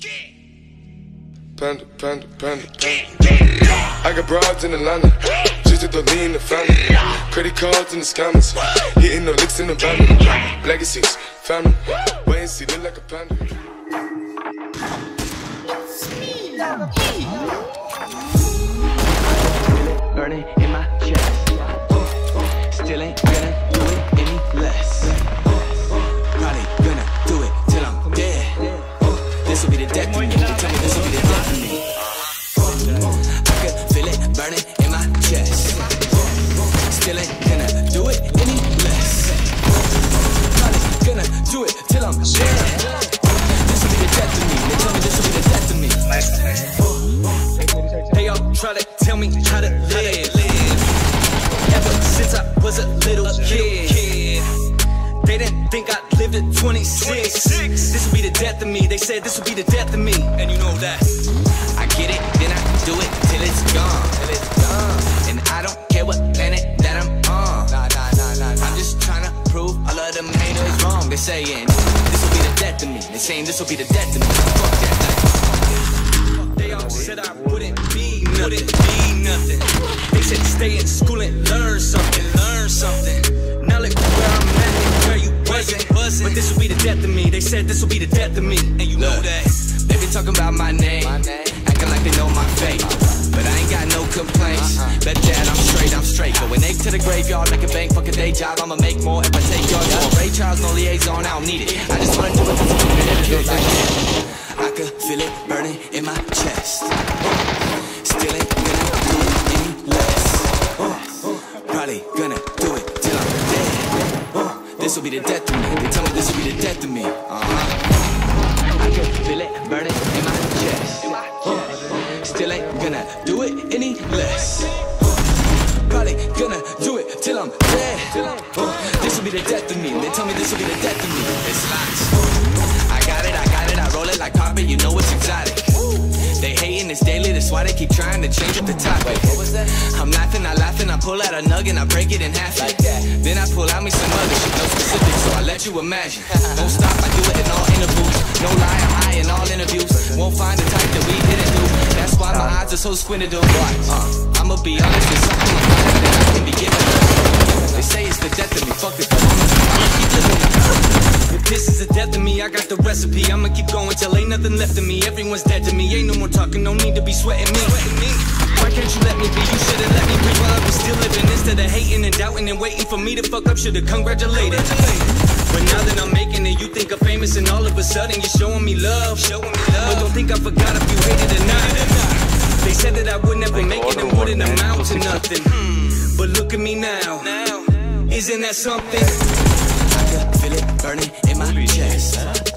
Panda, panda, panda, panda. I got broads in Atlanta, just to lean in the family. Credit cards in the scammers, hitting no licks in the van. Legacies, family, wait and see, look like a panda. Burning in my chest, still ain't gonna do it any less. Probably gonna do it till I'm dead. This'll be the death to me. They tell me this'll be the death to me. I can feel it burning in my chest. Still ain't gonna do it any less. Probably gonna do it till I'm dead. This'll be the death to me. They tell me this'll be the death to me. They all try to tell me how to live. Ever since I was a little kid, they didn't think I'd lived at 26. This will be the death of me. They said this will be the death of me. And you know that I get it, then I do it till it's gone. And I don't care what planet that I'm on. I'm just trying to prove all of them haters wrong. They're saying this will be the death of me. They're saying this will be the death of me. Fuck that. They all said I wouldn't be nothing. They said stay in school and learn something. Now look where I'm at and where you wasn't. But this will be the death of me. They said this will be the death of me. And you know that. They be talking about my name, acting like they know my fate. But I ain't got no complaints. Bet that I'm straight. But when they to the graveyard, make a bank, fuck a day job, I'ma make more if I take your door. Ray Charles, no liaison, I don't need it. I just wanna do it because I can feel it burning in my chest. Still ain't gonna do it any less. Probably gonna do it till I'm dead. This will be the death of me. They tell me this will be the death of me. I can feel it burning in my chest. Still ain't gonna do it any less. Probably gonna do it till I'm dead. This will be the death of me. They tell me this will be the death of me. It's lots. I got it. I roll it like carpet. You know it's exotic. They hating, it's daily, that's why they keep trying to change up the topic. What was that? I'm laughing, I pull out a nugget, I break it in half like that. Then I pull out me some other shit, no specifics, so I let you imagine. Don't stop, I do it in all interviews. No lie, I'm high in all interviews. Won't find the type that we didn't do. That's why my eyes are so squinted up. I'ma be honest, it's something like that I can be given. They say it's the death of me, fuck it, I'ma keep living. If this is the death of me, I got the recipe. I'ma keep going till ain't nothing left of me. Everyone's dead to me, ain't no more talking, no need to be sweating me. Why can't you let me be? You should've let me breathe while I was still living. Instead of hating and doubting and waiting for me to fuck up, should've congratulated. But now that I'm making it, you think I'm famous and all of a sudden you're showing me love. But don't think I forgot if you hated or not. They said that I would never make it and wouldn't amount to nothing. But look at me now, isn't that something? I can feel it burning in my chest.